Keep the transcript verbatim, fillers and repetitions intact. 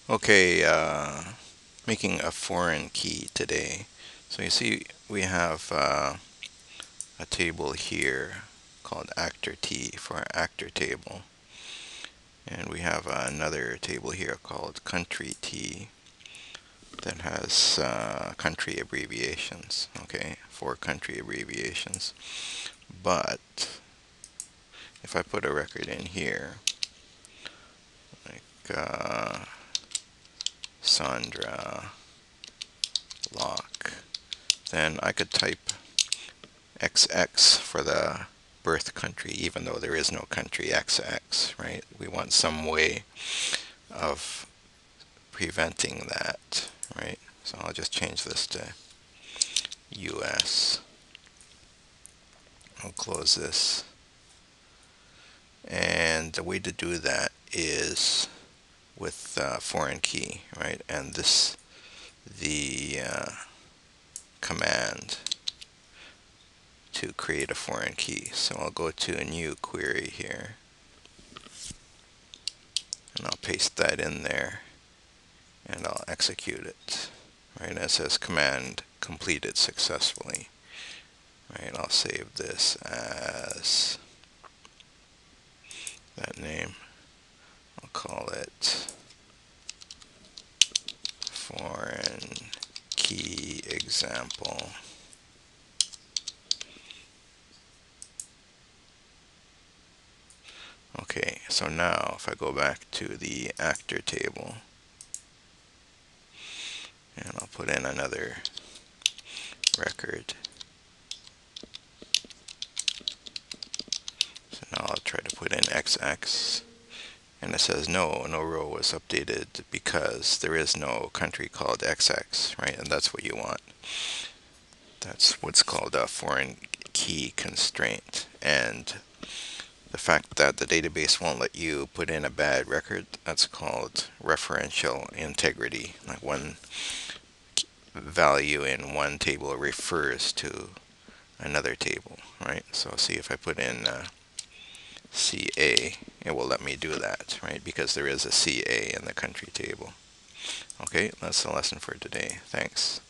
Okay, uh, making a foreign key today. So you see we have uh, a table here called actor T for our actor table. And we have uh, another table here called country T that has uh, country abbreviations. Okay, four country abbreviations. But if I put a record in here, like uh, Sandra Locke, then I could type X X for the birth country, even though there is no country X X, right? We want some way of preventing that, right? So I'll just change this to U S. I'll close this. And the way to do that is with uh, foreign key, right? And this, the uh, command to create a foreign key. So I'll go to a new query here, and I'll paste that in there, and I'll execute it. Right, and it says command completed successfully. Right, I'll save this as that name. I'll call it foreign key example. Okay, so now if I go back to the actor table, and I'll put in another record. So now I'll try to put in X X, and it says no, no row was updated because there is no country called X X, right? And that's what you want. That's what's called a foreign key constraint. And the fact that the database won't let you put in a bad record, that's called referential integrity. Like one value in one table refers to another table, right? So see if I put in uh, C A, it will let me do that, right? Because there is a C A in the country table. Okay, that's the lesson for today. Thanks.